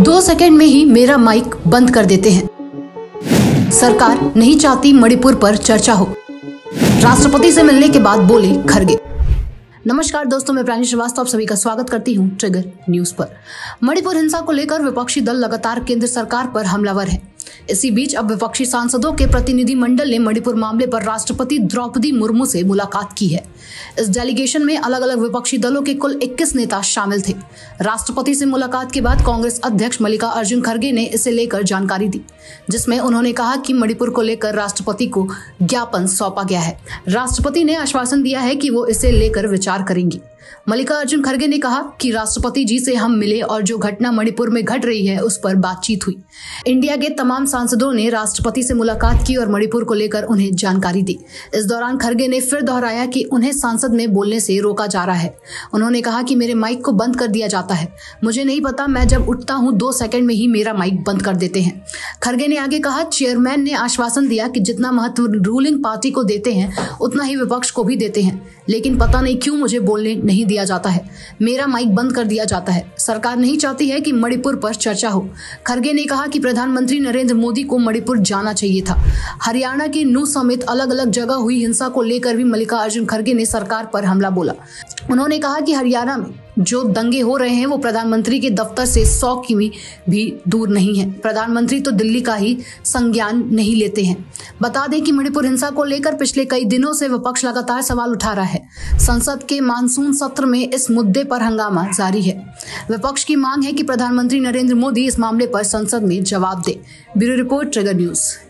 2 second में ही मेरा mic बंद कर देते हैं। सरकार नहीं चाहती मणिपुर पर चर्चा हो। राष्ट्रपति से मिलने के बाद बोले खरगे। नमस्कार दोस्तों, मैं प्राणी श्रीवास्तव आप सभी का स्वागत करती हूं ट्रिगर न्यूज पर। मणिपुर हिंसा को लेकर विपक्षी दल लगातार केंद्र सरकार पर हमलावर है। इसी बीच अब विपक्षी सांसदों के प्रतिनिधि मंडल ने मणिपुर मामले पर राष्ट्रपति द्रौपदी मुर्मू से मुलाकात की है। इस डेलीगेशन में अलग अलग विपक्षी दलों के कुल 21 नेता शामिल थे। राष्ट्रपति से मुलाकात के बाद कांग्रेस अध्यक्ष मल्लिकार्जुन खड़गे ने इसे लेकर जानकारी दी, जिसमें उन्होंने कहा कि मणिपुर को लेकर राष्ट्रपति को ज्ञापन सौंपा गया है। राष्ट्रपति ने आश्वासन दिया है कि वो इसे लेकर विचार करेंगी। मल्लिकार्जुन खड़गे ने कहा कि राष्ट्रपति जी से हम मिले और जो घटना मणिपुर में घट रही है उस पर बातचीत हुई। इंडिया के तमाम सांसदों ने राष्ट्रपति से मुलाकात की और मणिपुर को लेकर उन्हें जानकारी दी। इस दौरान खड़गे ने फिर दोहराया कि उन्हें सांसद में बोलने से रोका जा रहा है। उन्होंने कहा कि मेरे माइक को बंद कर दिया जाता है। मुझे नहीं पता, मैं जब उठता हूँ 2 सेकंड में ही मेरा माइक बंद कर देते हैं। खड़गे ने आगे कहा, चेयरमैन ने आश्वासन दिया कि जितना महत्व रूलिंग पार्टी को देते हैं उतना ही विपक्ष को भी देते हैं, लेकिन पता नहीं क्यों मुझे बोलने नहीं दिया जाता है। मेरा माइक बंद कर दिया जाता है। सरकार नहीं चाहती है कि मणिपुर पर चर्चा हो। खड़गे ने कहा कि प्रधानमंत्री नरेंद्र मोदी को मणिपुर जाना चाहिए था। हरियाणा के नू समेत अलग अलग जगह हुई हिंसा को लेकर भी मल्लिकार्जुन खड़गे ने सरकार पर हमला बोला। उन्होंने कहा कि हरियाणा में जो दंगे हो रहे हैं वो प्रधानमंत्री के दफ्तर से 100 किमी भी दूर नहीं है। प्रधानमंत्री तो दिल्ली का ही संज्ञान नहीं लेते हैं। बता दें कि मणिपुर हिंसा को लेकर पिछले कई दिनों से विपक्ष लगातार सवाल उठा रहा है। संसद के मानसून सत्र में इस मुद्दे पर हंगामा जारी है। विपक्ष की मांग है कि प्रधानमंत्री नरेंद्र मोदी इस मामले पर संसद में जवाब दे। Bureau report trigger news.